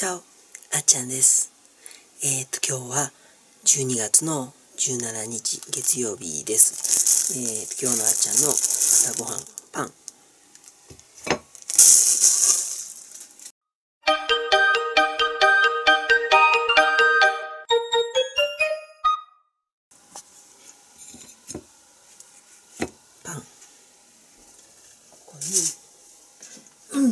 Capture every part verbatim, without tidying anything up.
チャオ、あっちゃんです。えっと今日はじゅうにがつのじゅうしちにち月曜日です。えっと今日のあっちゃんの朝ごはん、パン。パン。これに、うんうん、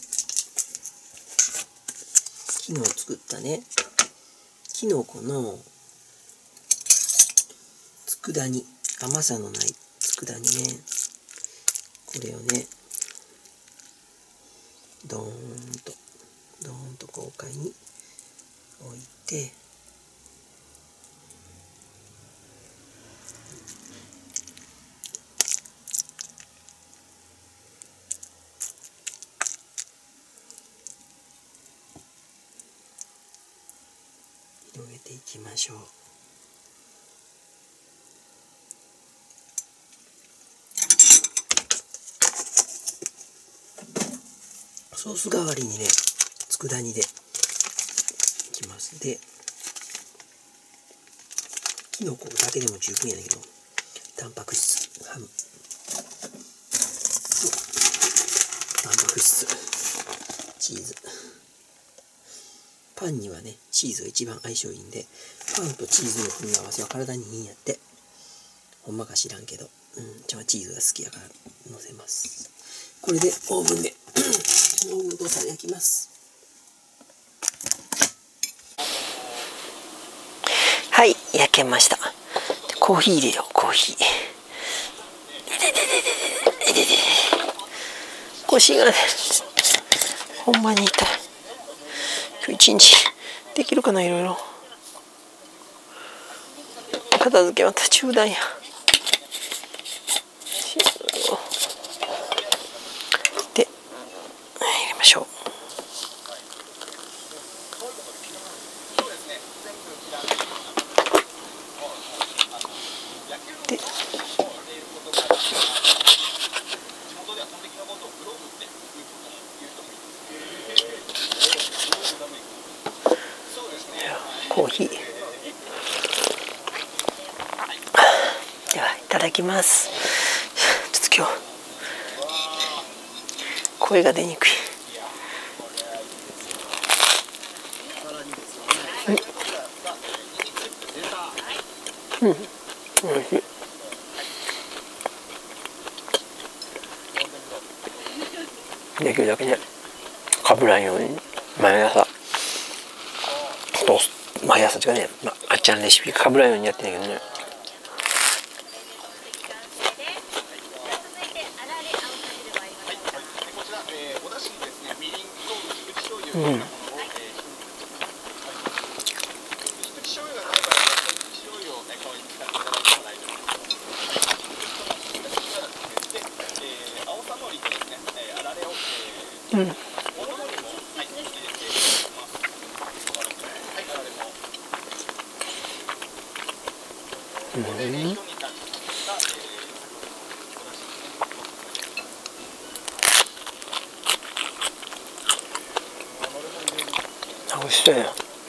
昨日作ったね、きのこの佃煮、甘さのない佃煮ね。これをね、ドーンとドーンと豪快に置いて、広げていきましょう。ソース代わりにね、佃煮でいきます。で、きのこだけでも十分やねんけど、タンパク質、ハムとタンパク質、チーズ。パンにはね、チーズが一番相性いいんで、パンとチーズの組み合わせは体にいいんやって。ほんまか知らんけど、うん、ちゃんはチーズが好きやから乗せます。これでオーブンでオーブンで焼きます。はい、焼けました。コーヒー入れよう、コーヒー。腰がね、ほんまに痛い。今日一日できるかな、いろいろ。片付けまた中断や。で、入れましょう。で、コーヒー。では、いただきます。ちょっと今日、声が出にくい。うん。うん、おいしい。できるだけね、かぶらんように毎朝トースト、毎朝違うね、まあ、あっちゃんレシピかぶらんようにやってんだけどね。うん。うん。うん。美味しそうや。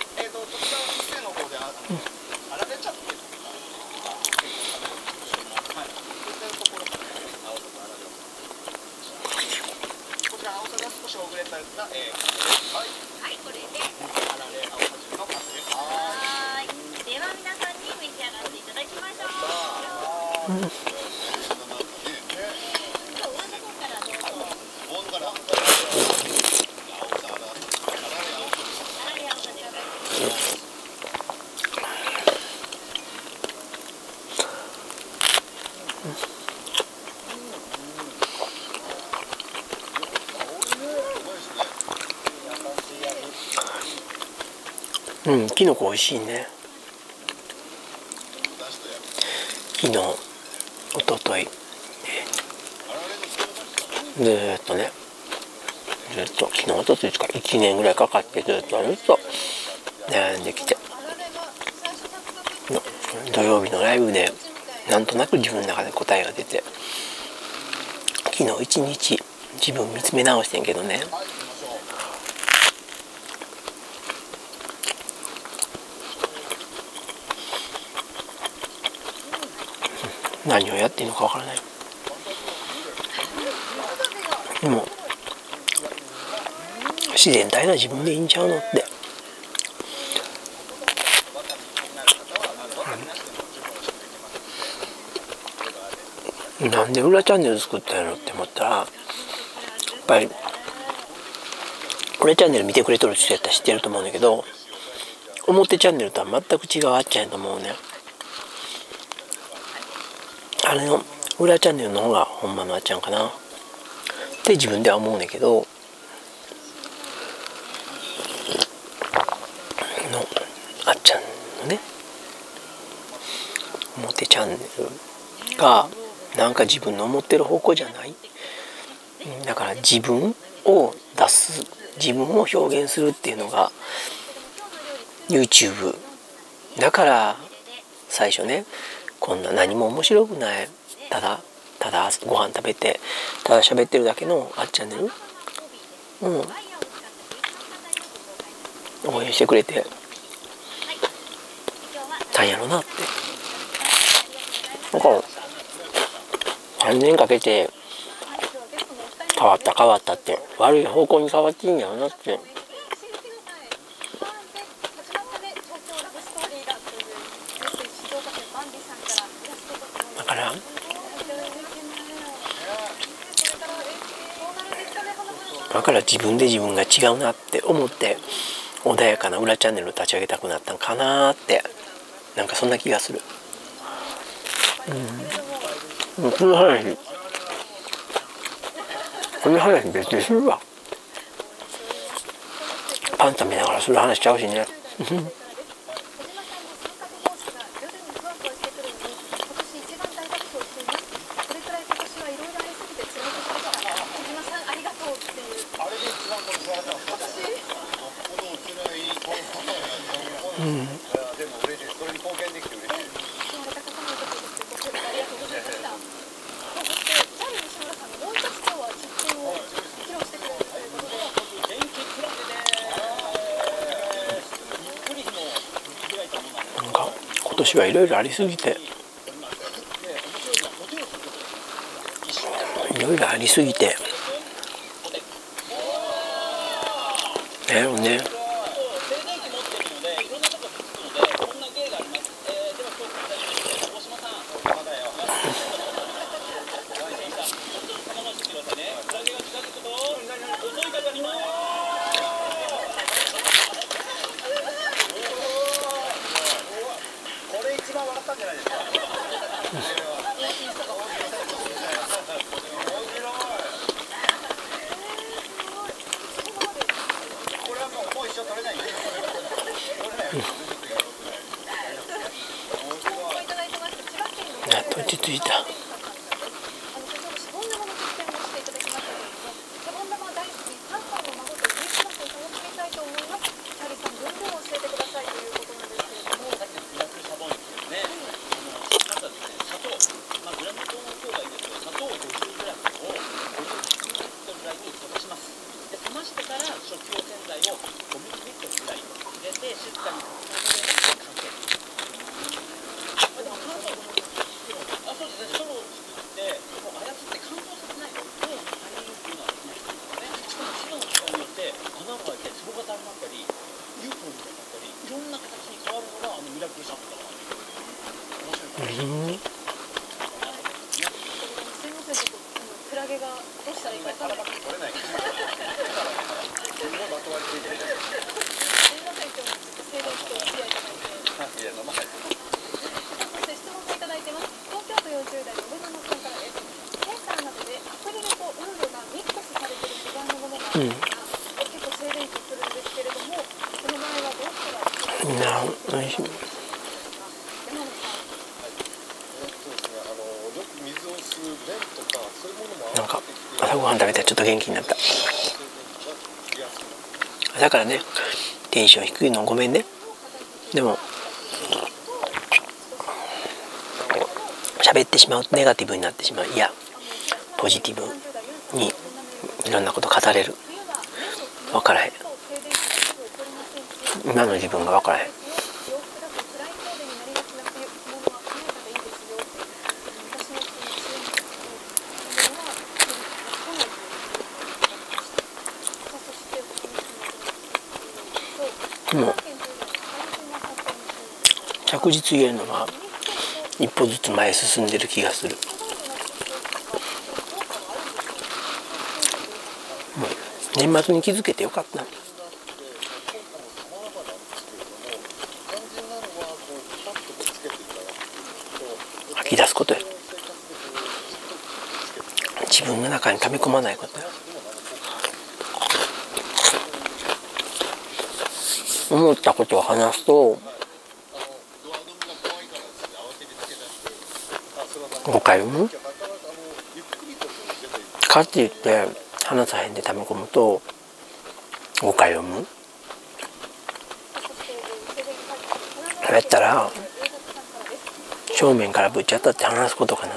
うん。うん、きのこ美味しいね。昨日、おととい、ずーっとね、ずっと昨日おとといからいちねんぐらいかかってずっとずっと悩んできて、土曜日のライブでなんとなく自分の中で答えが出て、昨日一日自分見つめ直してんけどね、 何をやっていいのかわからない。でも自然体な自分でいいんちゃうのって。なんで裏チャンネル作ったんやろって思ったら、やっぱり裏チャンネル見てくれとる人やったら知ってると思うんだけど、表チャンネルとは全く違うあっちゃんやと思うね。あれの裏チャンネルの方がほんまのあっちゃんかなって自分では思うねんけど、のあっちゃんのね表チャンネルがなんか自分の思ってる方向じゃない。だから自分を出す、自分を表現するっていうのが YouTube だから、最初ね、こんな何も面白くない、ただただご飯食べてただ喋ってるだけのあっチャンネル、うん、応援してくれてたんやろなって。だからさんねんかけて変わった変わったって悪い方向に変わっていいんやろなって。だからだから自分で自分が違うなって思って穏やかな裏チャンネルを立ち上げたくなったんかなって、なんかそんな気がする。うん、この話この話別にするわ。パン食べながらする話ちゃうしね。うん、なんか今年はいろいろありすぎていろいろありすぎてだよね。やっと落ち着いた。うん。なおいしい。なんか朝ごはん食べてちょっと元気になった。だからね、テンション低いのごめんね。でも喋ってしまうとネガティブになってしまう。いや、ポジティブにいろんなこと語れる。分からへん。今の自分が分からへん。 もう着実言えるのは一歩ずつ前へ進んでる気がする。もう年末に気づけてよかった。吐き出すことや。自分の中に溜め込まないことや。思ったことを話すと誤解を生むかって言って話さへんで溜め込むと誤解を生む。やったら正面からぶっちゃったって話すことかな。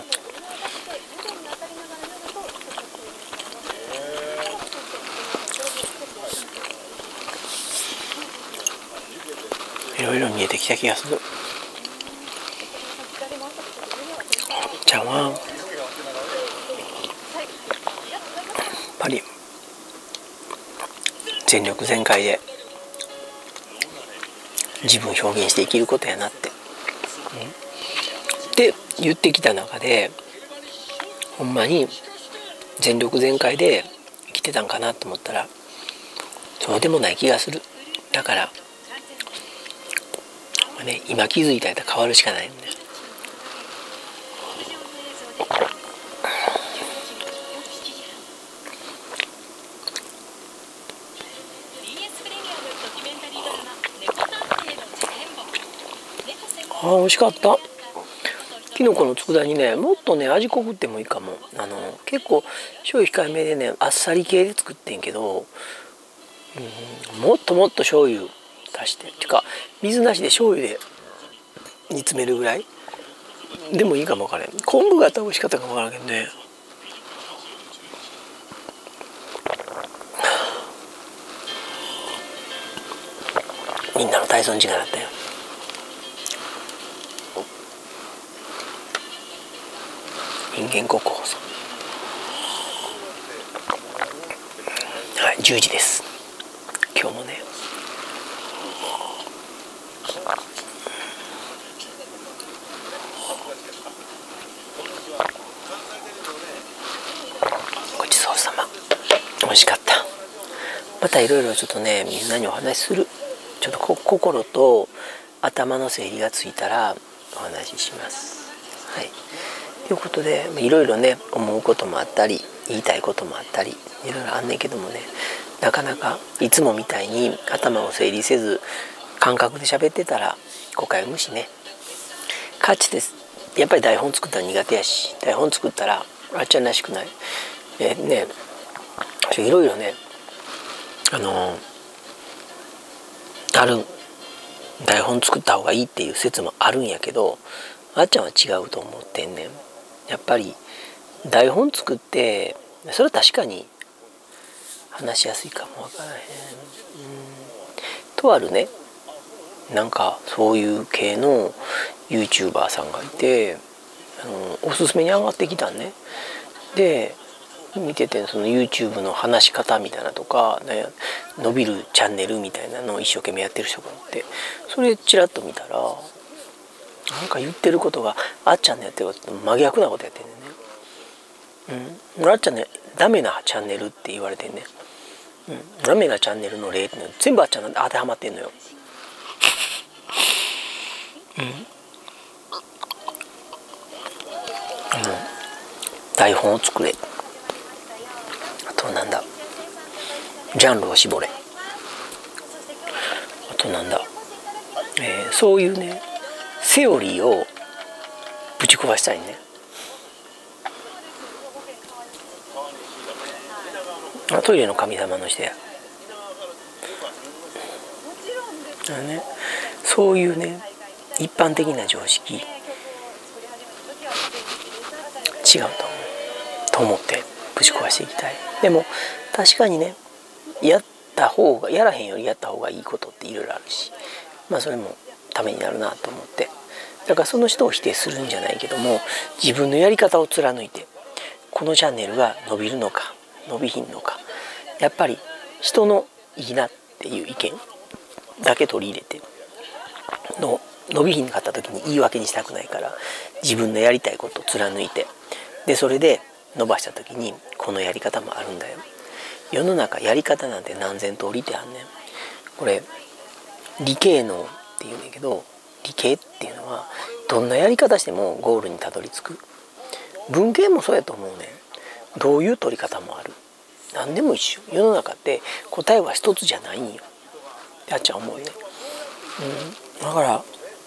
いろいろ見えてきた気がする。ちゃんはやっぱり全力全開で自分を表現して生きることやなって、うん、って言ってきた中でほんまに全力全開で生きてたんかなと思ったらそうでもない気がする。だからね、今気づいたら変わるしかないんだよ。あー、美味しかった。きのこの佃煮ね、もっとね味濃くってもいいかも。あの結構醤油控えめでねあっさり系で作ってんけど、うん、もっともっと醤油足してっていうか水なしで醤油で煮詰めるぐらいでもいいかもわからん。昆布があったら美味しかったかもわからんけどね。みんなの体操の時間だったよ。人間国放送、はい、じゅうじです。今日もねごちそうさま、美味しかった。またいろいろちょっとねみんなにお話しする。ちょっとこ心と頭の整理がついたらお話しします。はい。ということでいろいろね思うこともあったり言いたいこともあったりいろいろあんねんけどもね、なかなかいつもみたいに頭を整理せず感覚で喋ってたら誤解を生むしね。カッチです。やっぱり台本作ったら苦手やし、台本作ったらあっちゃんらしくない。えー、ねいろいろねあのー、ある台本作った方がいいっていう説もあるんやけど、あっちゃんは違うと思ってんねん。やっぱり台本作ってそれは確かに話しやすいかもわからへん。うんとあるねなんかそういう系の ユーチューバー さんがいて、あのおすすめに上がってきたんね。で見ててその ユーチューブ の話し方みたいなとか、ね、伸びるチャンネルみたいなのを一生懸命やってる人がいて、それちらっと見たらなんか言ってることがあっちゃんのやってることと真逆なことやってんねんね。うん、あっちゃんねダメなチャンネルって言われてんね。うん、ダメなチャンネルの例ってのは全部あっちゃんなんで当てはまってんのよ。うん、うん、台本を作れ。あとなんだジャンルを絞れ。あとなんだ、えー、そういうねセオリーをぶち壊したいね。あトイレの神様の人や。あのね、そういうね一般的な常識違うと思うと思ってぶち壊していきたい。でも確かにねやった方がやらへんよりやった方がいいことっていろいろあるし、まあそれもためになるなと思って、だからその人を否定するんじゃないけども自分のやり方を貫いてこのチャンネルが伸びるのか伸びひんのか、やっぱり人のいいなっていう意見、 だけ取り入れての伸びひんかった時に言い訳にしたくないから、自分のやりたいことを貫いて、でそれで伸ばした時にこのやり方もあるんだよ。世の中やり方なんて何千通りってあんねん。これ理系能っていうんだけど、理系っていうのはどんなやり方してもゴールにたどり着く。文系もそうやと思うねん。どういう取り方もある。何でも一緒。世の中って答えは一つじゃないんよ。やっちゃ思うね。うん、だから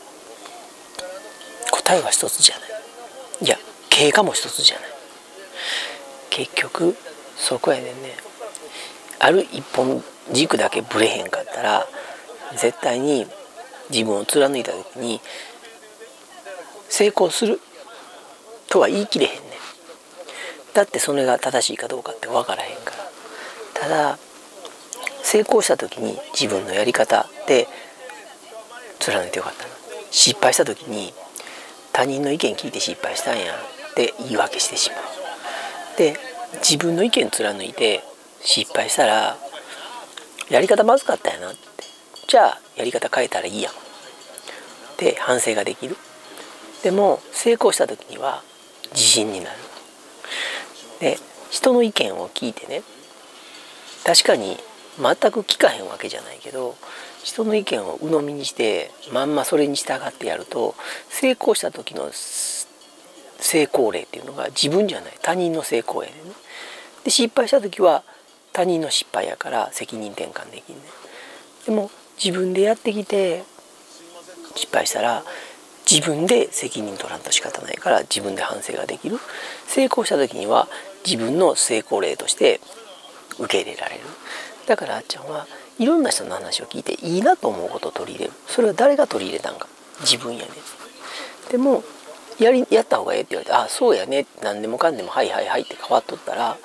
答えは一つじゃない。いや経過も一つじゃない。結局そこやねんね。ある一本軸だけぶれへんかったら、絶対に自分を貫いた時に成功するとは言い切れへんねん。だってそれが正しいかどうかって分からへんから。ただ成功した時に自分のやり方で貫いてよかったの。失敗した時に他人の意見聞いて失敗したんやって言い訳してしまう。で自分の意見貫いて失敗したら、やり方まずかったやなって、じゃあやり方変えたらいいやんって反省ができる。でも成功した時には自信になる。で人の意見を聞いてね、確かに全く聞かへんわけじゃないけど、人の意見を鵜呑みにしてまんまそれに従ってやると、成功した時の成功例っていうのが自分じゃない、他人の成功やねんね。で失敗した時は他人の失敗やから責任転換できんねん。でも自分でやってきて失敗したら自分で責任取らんと仕方ないから、自分で反省ができる。成功した時には自分の成功例として受け入れられる。だからあっちゃんはいろんな人の話を聞いていいなと思うことを取り入れる。それは誰が取り入れたんか、自分やね。でもやりやった方がええって言われて、ああそうやね、何でもかんでもはいはいはいって変わっとったら、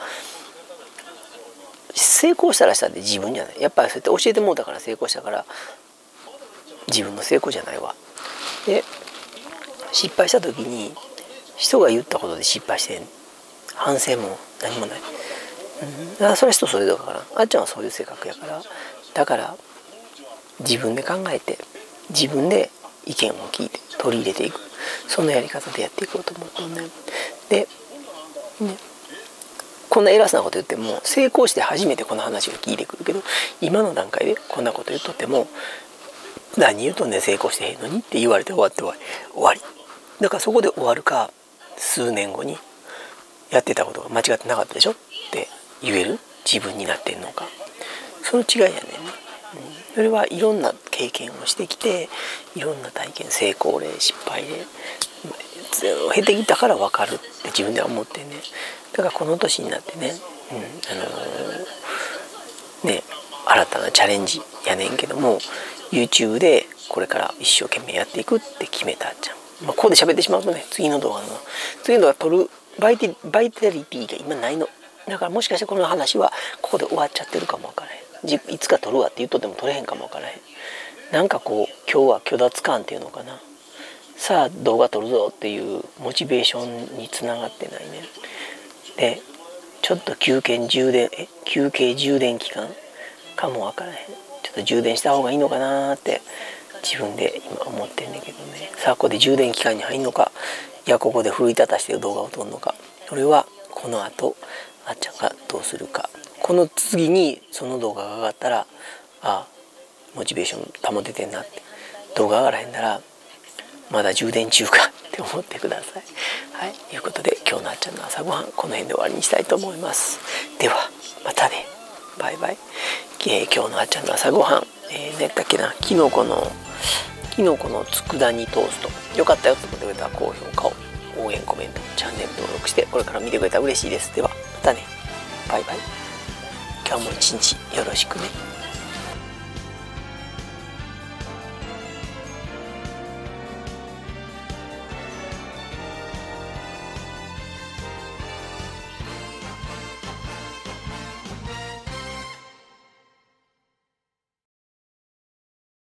成功したらしたで自分じゃない。やっぱりそうやって教えてもうたから成功したから、自分の成功じゃないわ。で失敗した時に人が言ったことで失敗して反省も何もない、うん、だからそれは人それぞれだから、あっちゃんはそういう性格やから、だから自分で考えて自分で意見を聞いて取り入れていく、そのやり方でやっていこうと思うとね。でね、こんな偉そうなこと言っても成功して初めてこの話が聞いてくるけど、今の段階でこんなこと言っとっても何言うとんねん成功してへんのにって言われて終わって終わり終わりだから、そこで終わるか、数年後にやってたことが間違ってなかったでしょって言える自分になってんのか、その違いやねんね、うん、それはいろんな経験をしてきて、いろんな体験、成功例失敗例経てきたから分かるって自分では思ってんね。だからこの年になってね、うん、あのー、ね新たなチャレンジやねんけども、 YouTube でこれから一生懸命やっていくって決めたっちゃう。まあ、ここで喋ってしまうとね、次の動画の次の動画撮るバイテバイタリティが今ないの。だからもしかしてこの話はここで終わっちゃってるかもわからへん。いつか撮るわって言っとっても撮れへんかもわからへん。なんかこう今日は虚脱感っていうのかな、さあ動画撮るぞっていうモチベーションにつながってないね。でちょっと休憩充電え休憩充電期間かもわからへん。ちょっと充電した方がいいのかなって自分で今思ってんねんけどね。さあここで充電期間に入んのか、いやここで奮い立たして動画を撮るのか、それはこの後あっちゃんがどうするか。この次にその動画が上がったら、ああモチベーション保ててんなって、動画上がらへんならまだ充電中かって思ってください。はい、ということで今日のあっちゃんの朝ごはんこの辺で終わりにしたいと思います。ではまたね、バイバイ。えー、今日のあっちゃんの朝ごはん、えー、何やったっけな、きのこのきのこの佃煮トースト、よかったよと思ってくれたら高評価を、応援コメント、チャンネル登録してこれから見てくれたら嬉しいです。ではまたね、バイバイ。今日も一日よろしくね。